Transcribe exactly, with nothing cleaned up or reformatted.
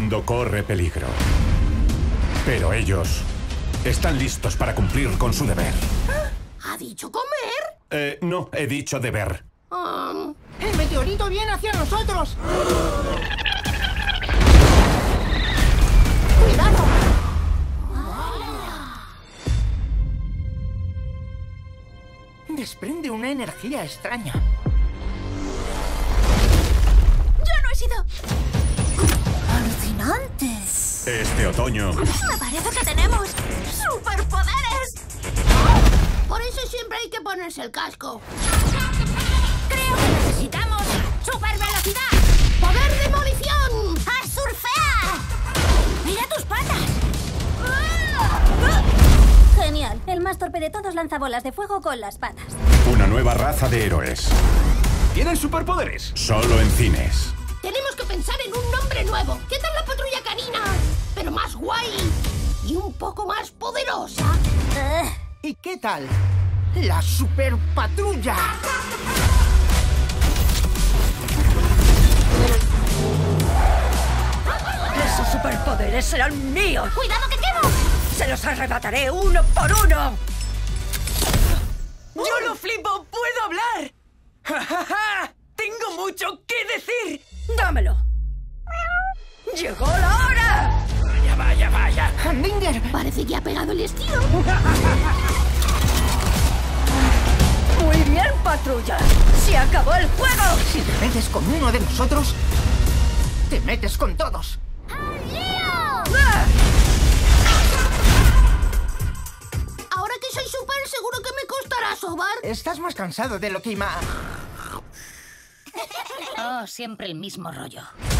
mundo corre peligro. Pero ellos están listos para cumplir con su deber. ¿Ha dicho comer? Eh, no, he dicho deber. Um... ¡El meteorito viene hacia nosotros! ¡Cuidado! Desprende una energía extraña. ¡Yo no he sido! ¡Alucinantes! Este otoño... Me parece que tenemos superpoderes. Por eso siempre hay que ponerse el casco. Creo que necesitamos supervelocidad. ¡Poder demolición! ¡A surfear! ¡Mira tus patas! Genial. El más torpe de todos lanza bolas de fuego con las patas. Una nueva raza de héroes. ¿Tienen superpoderes? Solo en cines. Tenemos que pensar en un nombre nuevo. ¿Qué tal la patrulla canina? Pero más guay y un poco más poderosa. Uh. ¿Y qué tal la superpatrulla? ¡Esos superpoderes serán míos! ¡Cuidado que quemo! ¡Se los arrebataré uno por uno! ¡Yo lo flipo! ¡Puedo hablar! ¡Ja, ja, ja! ¡Tengo mucho que decir! ¡Dámelo! ¡Llegó la hora! ¡Vaya, vaya, vaya! ¡Hamdinger! Parece que ha pegado el estilo. ¡Muy bien, patrulla! ¡Se acabó el juego! Si te metes con uno de nosotros, te metes con todos. ¡Ah! Ahora que soy súper, seguro que me costará sobar. Estás más cansado de lo que ima... Oh, siempre el mismo rollo.